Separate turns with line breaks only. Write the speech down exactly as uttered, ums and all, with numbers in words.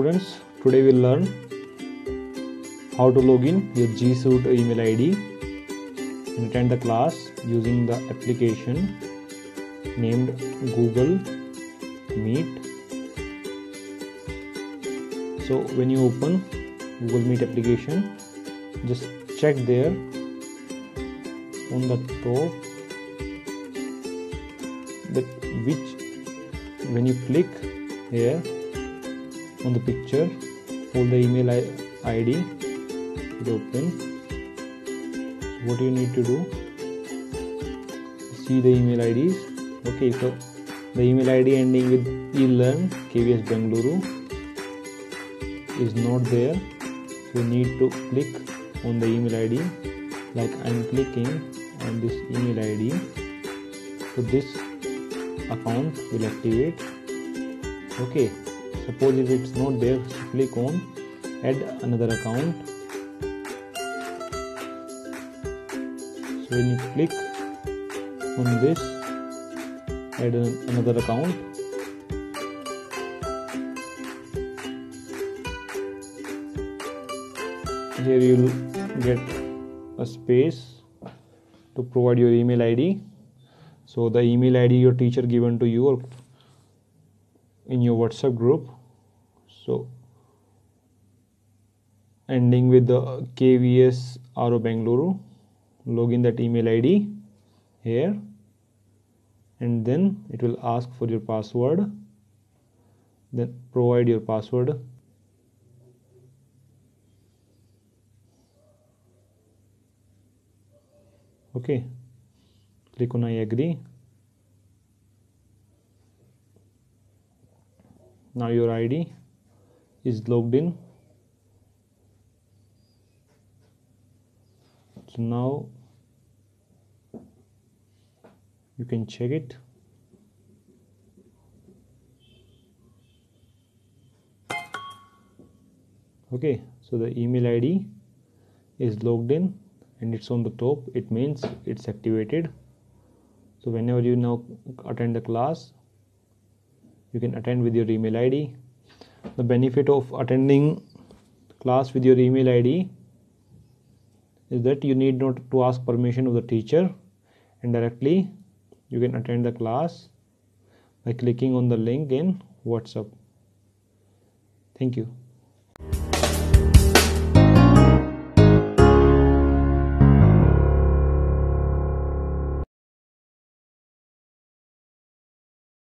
students, today we'll learn how to log in your G Suite email I D and attend the class using the application named Google Meet. So when you open Google Meet application, just check there on the top that which when you click here on the picture, hold the email I D, it open. So what you need to do, see the email I Ds. Okay, so the email I D ending with eLearn K V S Bengaluru is not there, so you need to click on the email I D like I am clicking on this email I D. So this account will activate. Okay, suppose if it's not there, so click on add another account. So when you click on this add another account, here you will get a space to provide your email I D. So the email I D your teacher given to you or in your WhatsApp group, so ending with the K V S R O Bengaluru, log in that email I D here, and then it will ask for your password, then provide your password. Okay, click on I agree. Now your I D is logged in. So now you can check it. Okay, so the email I D is logged in and it's on the top. It means it's activated. So whenever you now attend the class, you can attend with your email I D. The benefit of attending class with your email I D is that you need not to ask permission of the teacher, and directly you can attend the class by clicking on the link in WhatsApp. Thank you.